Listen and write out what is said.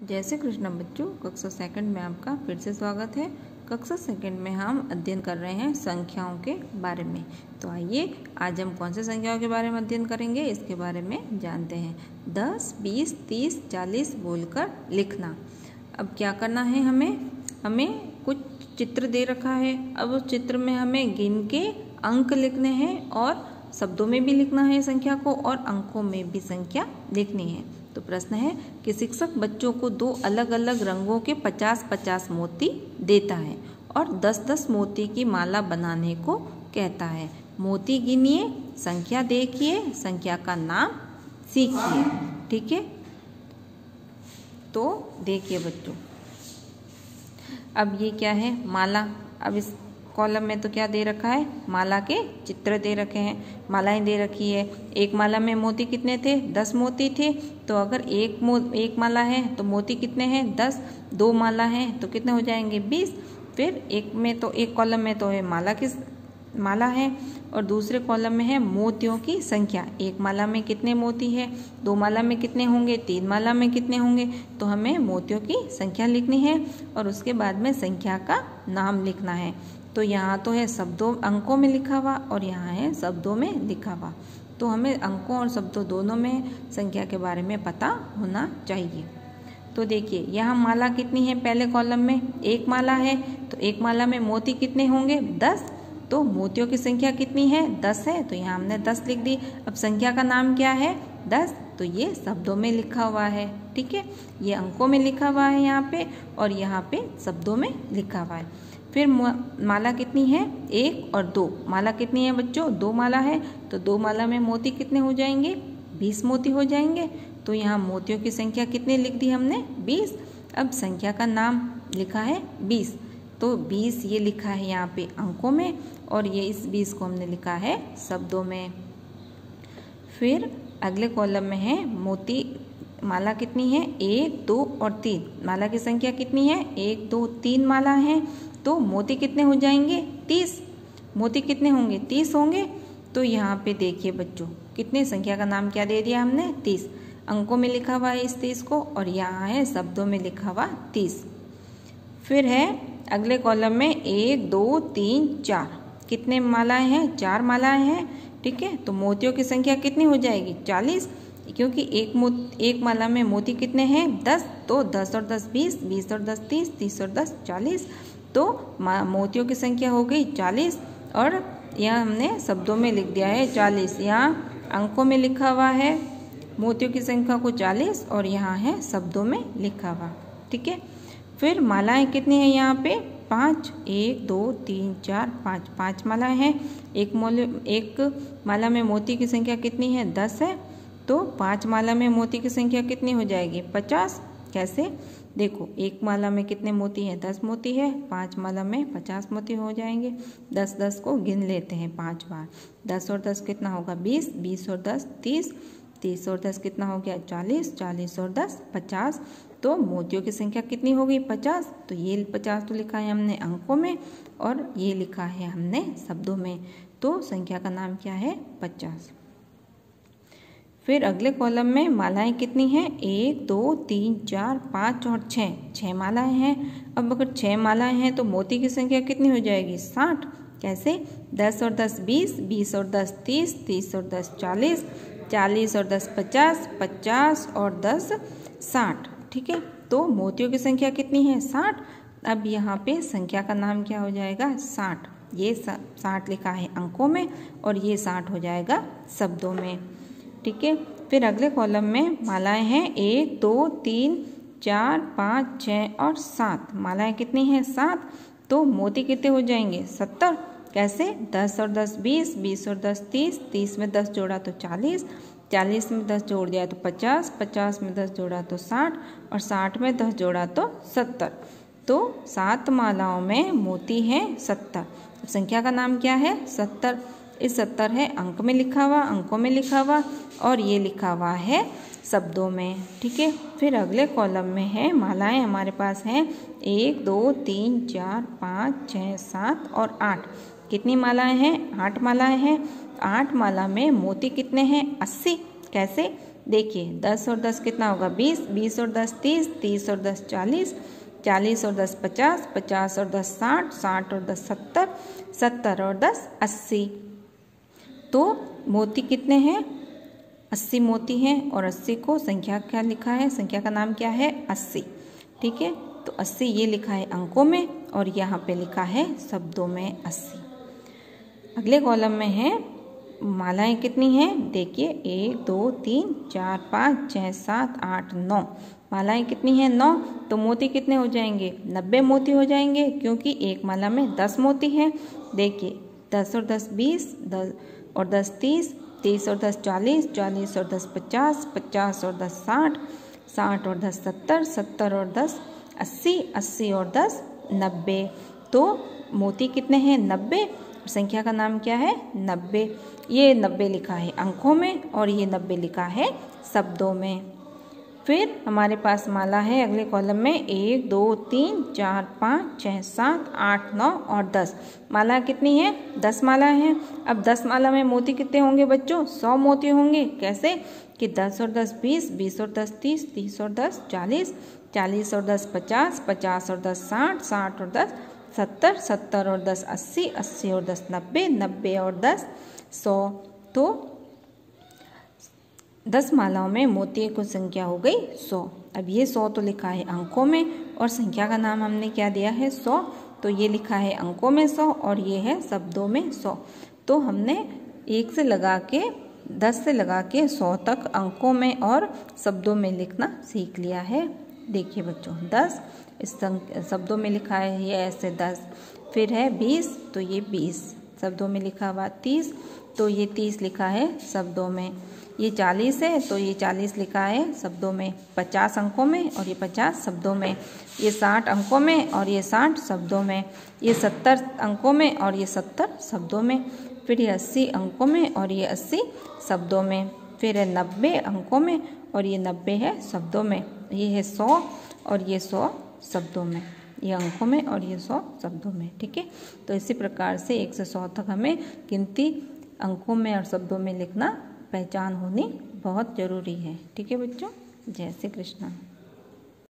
जय श्री कृष्ण बच्चों, कक्षा सेकंड में आपका फिर से स्वागत है। कक्षा सेकंड में हम अध्ययन कर रहे हैं संख्याओं के बारे में। तो आइए आज हम कौन से संख्याओं के बारे में अध्ययन करेंगे, इसके बारे में जानते हैं। 10, 20, 30, 40 बोलकर लिखना। अब क्या करना है, हमें कुछ चित्र दे रखा है। अब उस चित्र में हमें गिन के अंक लिखने हैं और शब्दों में भी लिखना है संख्या को और अंकों में भी संख्या लिखनी है। तो प्रश्न है कि शिक्षक बच्चों को 2 अलग अलग रंगों के 50-50 मोती देता है और 10-10 मोती की माला बनाने को कहता है। मोती गिनिए, संख्या देखिए, संख्या का नाम सीखिए। ठीक है, तो देखिए बच्चों, अब ये क्या है, माला। अब इस कॉलम में तो क्या दे रखा है, माला के चित्र दे रखे हैं, मालाएं दे रखी है। एक माला में मोती कितने थे, 10 मोती थे। तो अगर एक माला है तो मोती कितने हैं, 10। 2 माला है तो कितने हो जाएंगे, 20। फिर एक कॉलम में तो है माला है और दूसरे कॉलम में है मोतियों की संख्या। एक माला में कितने मोती है, 2 माला में कितने होंगे, 3 माला में कितने होंगे। तो हमें मोतियों की संख्या लिखनी है और उसके बाद में संख्या का नाम लिखना है। तो यहाँ तो है शब्दों अंकों में लिखा हुआ और यहाँ है शब्दों में लिखा हुआ। तो हमें अंकों और शब्दों दोनों में संख्या के बारे में पता होना चाहिए। तो देखिए यहाँ माला कितनी है, पहले कॉलम में एक माला है तो एक माला में मोती कितने होंगे, 10। तो मोतियों की संख्या कितनी है, 10 है। तो यहाँ हमने 10 लिख दी। अब संख्या का नाम क्या है, 10। तो ये शब्दों में लिखा हुआ है। ठीक है, ये अंकों में लिखा हुआ है यहाँ पे और यहाँ पे शब्दों में लिखा हुआ है। फिर माला कितनी है, 1 और 2। माला कितनी है बच्चों, 2 माला है। तो 2 माला में मोती कितने हो जाएंगे, 20 मोती हो जाएंगे। तो यहाँ मोतियों की संख्या कितनी लिख दी हमने, 20। अब संख्या का नाम लिखा है 20। तो 20 ये लिखा है यहाँ पे अंकों में और ये इस 20 को हमने लिखा है शब्दों में। फिर अगले कॉलम में है मोती। माला कितनी है, 1, 2 और 3। माला की संख्या कितनी है, 1, 2, 3 माला है। तो मोती कितने हो जाएंगे, 30। मोती कितने होंगे, 30 होंगे। तो यहाँ पे देखिए बच्चों, कितने संख्या का नाम क्या दे दिया हमने, 30। अंकों में लिखा हुआ है इस 30 को और यहाँ है शब्दों में लिखा हुआ 30। फिर है अगले कॉलम में 1, 2, 3, 4। कितने मालाएं हैं, 4 मालाएं हैं। ठीक है, तो मोतियों की संख्या कितनी हो जाएगी, 40। क्योंकि एक माला में मोती कितने हैं, 10। तो 10 और 10 20, 20 और 10 30, 30 और 10 40। तो मोतियों की संख्या हो गई 40 और यहाँ हमने शब्दों में लिख दिया है 40। यहाँ अंकों में लिखा हुआ है मोतियों की संख्या को 40 और यहाँ है शब्दों में लिखा हुआ। ठीक है, फिर मालाएं कितनी हैं यहाँ पे, 5। 1, 2, 3, 4, 5। 5 मालाएं हैं। एक माला में मोती की संख्या कितनी है, 10 है। तो 5 माला में मोती की संख्या कितनी हो जाएगी, 50। कैसे, देखो एक माला में कितने मोती हैं, 10 मोती है। 5 माला में 50 मोती हो जाएंगे। 10-10 को गिन लेते हैं 5 बार। 10 और 10 कितना होगा, 20। 20 और 10 30। 30 और 10 कितना हो गया, 40। 40 और 10 50। तो मोतियों की संख्या कितनी हो गई, 50। तो ये 50 तो लिखा है हमने अंकों में और ये लिखा है हमने शब्दों में। तो संख्या का नाम क्या है, 50। फिर अगले कॉलम में मालाएं कितनी हैं, 1, 2, 3, 4, 5 और 6। 6 मालाएं हैं। अब अगर 6 मालाएं हैं तो मोती की संख्या कितनी हो जाएगी, 60। कैसे, 10 और 10 20, 20 और 10 30, 30 और 10 40, 40 और 10 50, 50 और 10 60। ठीक है, तो मोतियों की संख्या कितनी है, 60। अब यहाँ पे संख्या का नाम क्या हो जाएगा, 60। ये 60 लिखा है अंकों में और ये 60 हो जाएगा शब्दों में। ठीक है, फिर अगले कॉलम में मालाएं हैं 1, 2, 3, 4, 5, 6 और 7। मालाएं कितनी हैं, 7। तो मोती कितने हो जाएंगे, 70। कैसे, 10 और 10 20, 20 और 10 30, 30 में 10 जोड़ा तो 40, 40 में 10 जोड़ दिया तो 50, 50 में 10 जोड़ा तो 60 और 60 में 10 जोड़ा तो 70। तो 7 मालाओं में मोती हैं 70। संख्या का नाम क्या है, 70। इस 70 है अंक में लिखा हुआ, अंकों में लिखा हुआ और ये लिखा हुआ है शब्दों में। ठीक है, फिर अगले कॉलम में है मालाएं हमारे पास हैं 1, 2, 3, 4, 5, 6, 7 और 8। कितनी मालाएं हैं, 8 मालाएं हैं। 8 माला में मोती कितने हैं, 80। कैसे, देखिए 10 और 10 कितना होगा 20, 20 और 10 30, 30 और 10 40, 40 और 10 50, 50 और 10 60, 60 और 10 70, 70 और 10 80। तो मोती कितने हैं 80 मोती हैं और 80 को संख्या क्या लिखा है, संख्या का नाम क्या है 80। ठीक है, तो 80 ये लिखा है अंकों में और यहाँ पे लिखा है शब्दों में 80। अगले कॉलम में है मालाएं कितनी हैं, देखिए 1 2 3 4 5 6 7 8 9 मालाएं कितनी हैं 9। तो मोती कितने हो जाएंगे 90 मोती हो जाएंगे, क्योंकि एक माला में 10 मोती हैं। देखिए 10 और 10 20, 10 और 10 30, 30 और 10 40, 40 और 10 50, 50 और 10 60, 60 और 10 70, 70 और 10 80, 80 और 10 90। तो मोती कितने हैं 90, संख्या का नाम क्या है 90। ये 90 लिखा है अंकों में और ये 90 लिखा है शब्दों में। फिर हमारे पास माला है अगले कॉलम में 1 2 3 4 5 6 7 8 9 और 10। माला कितनी है 10 माला हैं। अब 10 माला में मोती कितने होंगे बच्चों 100 मोती होंगे। कैसे कि 10 और 10 20, 20 और 10 30, 30 और 10 40, 40 और 10 50, 50 और 10 60, 60 और 10 70, 70 और 10 80, 80 और 10 90, 90 और 10 100। तो 10 मालाओं में मोती की संख्या हो गई 100। अब ये 100 तो लिखा है अंकों में और संख्या का नाम हमने क्या दिया है 100। तो ये लिखा है अंकों में 100 और ये है शब्दों में 100। तो हमने 1 से लगा के 10 से लगा के 100 तक अंकों में और शब्दों में लिखना सीख लिया है। देखिए बच्चों 10 इस शब्दों में लिखा है ये ऐसे 10, फिर है 20 तो ये 20 शब्दों में लिखा हुआ, 30 तो ये 30 लिखा है शब्दों में, ये 40 है तो ये 40 लिखा है शब्दों में, 50 अंकों में और ये 50 शब्दों में, ये 60 अंकों में और ये 60 शब्दों में, ये 70 अंकों में और ये 70 शब्दों में, फिर ये 80 अंकों में और ये 80 शब्दों में, फिर है 90 अंकों में और ये 90 है शब्दों में, ये है 100 और ये 100 शब्दों में, ये अंकों में और ये 100 शब्दों में। ठीक है, तो इसी प्रकार से 1 से 100 तक हमें गिनती अंकों में और शब्दों में लिखना पहचान होनी बहुत ज़रूरी है। ठीक है बच्चों, जय श्री कृष्ण।